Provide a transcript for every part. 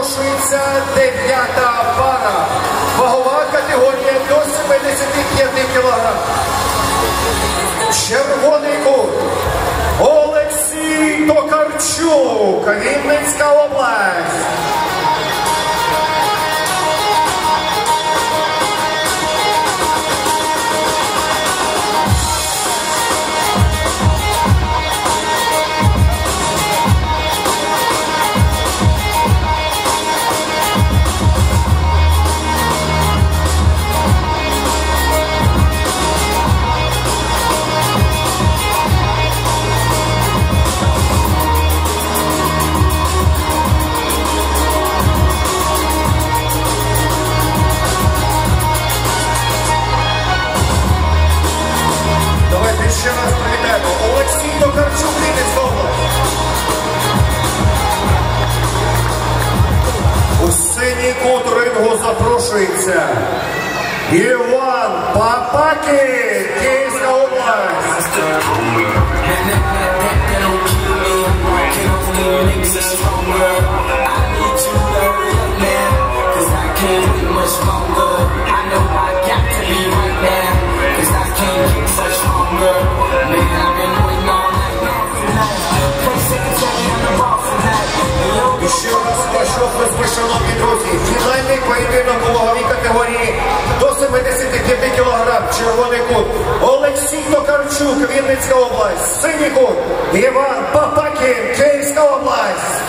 запрошується 9-та пара. Вагова категорія до 75 кг. Червоний кут. Олексій Токарчук, Вінницька область. Ще раз привітаємо. Олексій Токарчук, Вінницька область. У синій кут рингу запрошується Іван Папакін, Київська область. І ще раз хочу, шановні друзі, фінальний поєдинок у ваговій категорії до 75 кг. Червоний кут. Олексій Токарчук, Вінницька область. Синій кут. Іван Папакін, Київська область.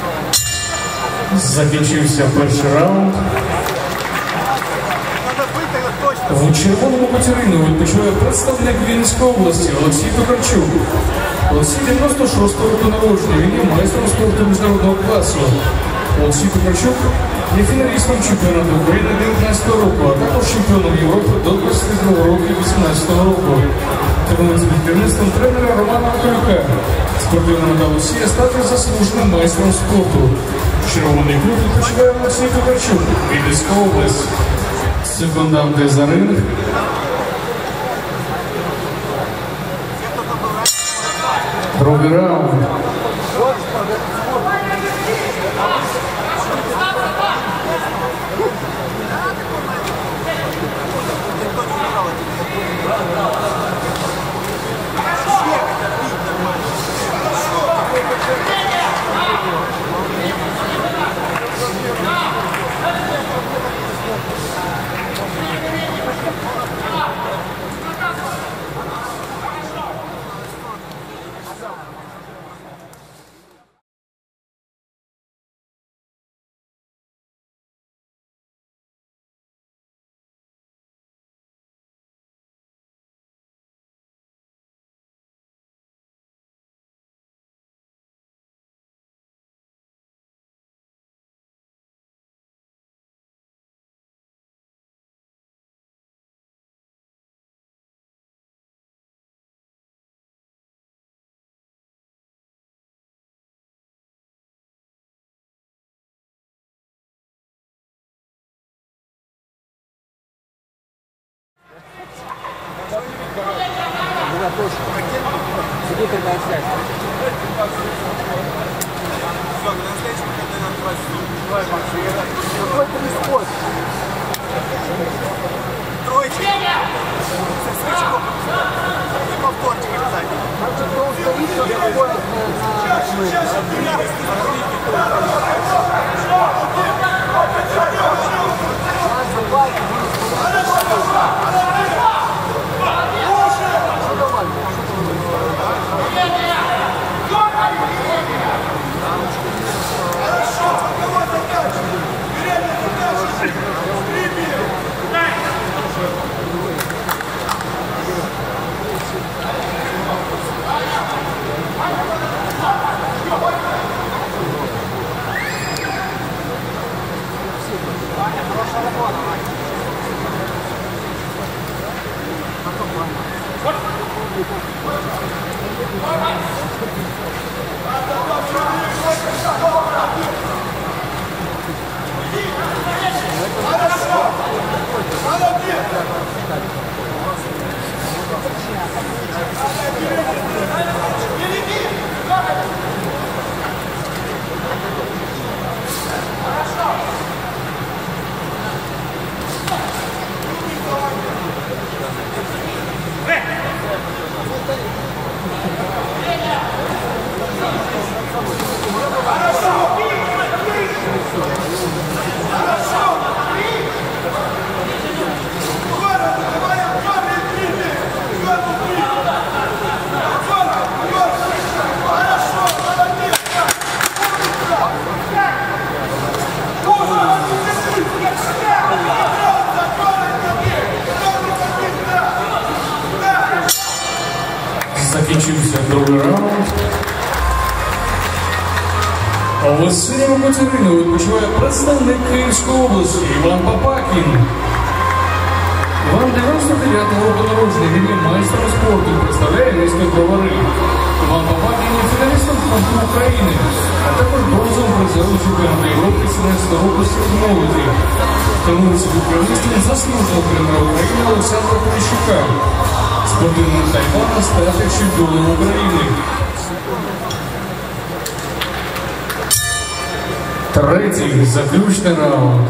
Закінчився перший раунд. У червоному катерину відпочиває представник Вінницької області Олексій Токарчук. Олексій 96-го року народження, він є майстром спорту міжнародного класу. Олексій Токарчук є фіналістом чемпіонату України 19-го року, а також чемпіоном Європи до 22 року 18-го року. Тренується під керівництвом тренера Романа Макарюка. Спортивна мета Олексія стати заслуженим майстром спорту. Червоний клуб відпочиває Олексій Токарчук, Вінницька область. Секунданти за ринг. Другий раунд. Где тогда связь? Какой перескок? Тройчик. И повторчик обязательно. Значит, он стоит, что такое Закінчився другий раунд. У синьому катерину відпочиває представник Київської області Іван Попакін. Іван 99-го року народження, він є майстром спорту, представляє місто Бровари. Іван Попакін є фіналістом Кубку України, а також бронзовим призером чемпіонату Європи 17-го року серед молоді. Тренується під керівництвом заслуженого тренера України Олександра Поліщука. Спортивна Тайвана стати чемпіоном України. Третій заключний раунд.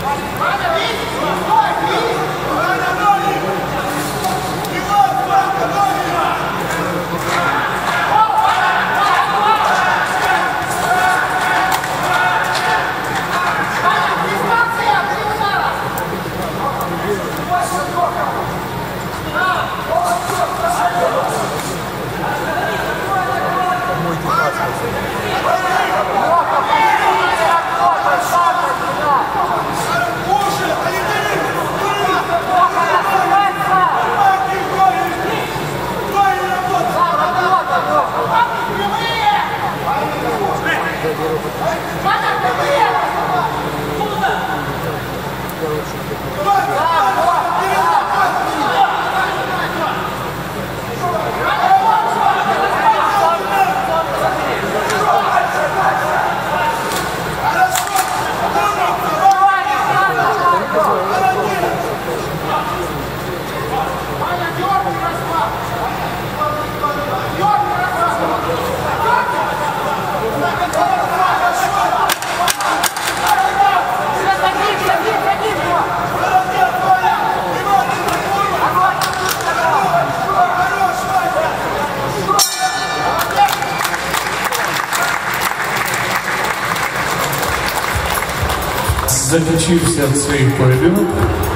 Закінчився цей поєдинок.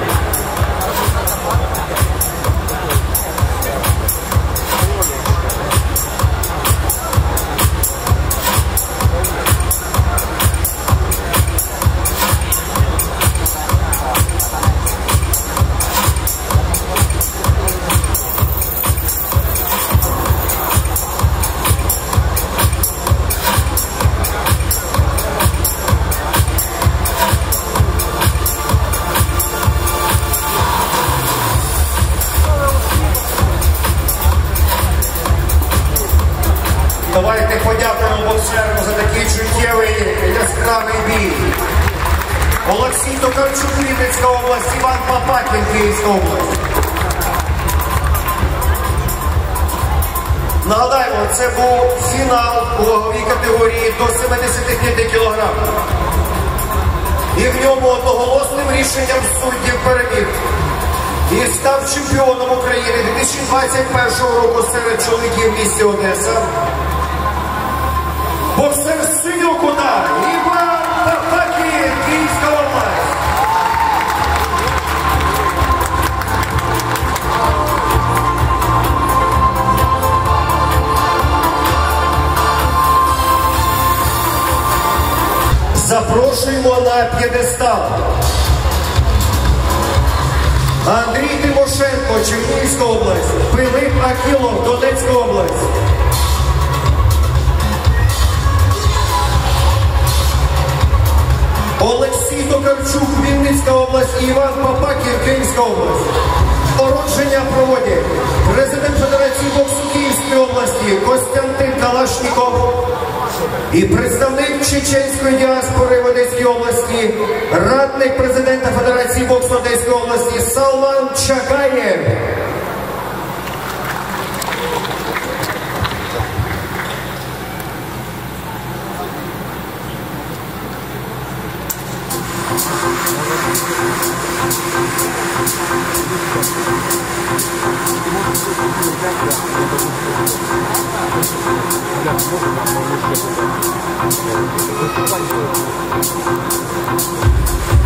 Давайте подякуємо боксерам за такий чуттєвий яскравий бій. Олексій Токарчук, Вінницька область, Іван Папакін, Київська область. Нагадаємо, це був фінал у ваговій категорії до 75 кг. І в ньому одноголосним рішенням суддів переміг і став чемпіоном України 2021 року серед чоловіків в місті Одеса. Боксер з синього кута Іван Папакін, Київська область. Запрошуємо на п'єдестал Андрій Тимошенко, Чернігівська область, Пилип Акілов, Донецька область. Олексій Токарчук, Вінницька область і Іван Папакін, Київська область. Породження проводять президент Федерації боксу Київської області Костянтин Калашніков і представник чеченської діаспори в Одеській області, радник президента Федерації боксу Одеської області Салман Чагаєв. Thank you.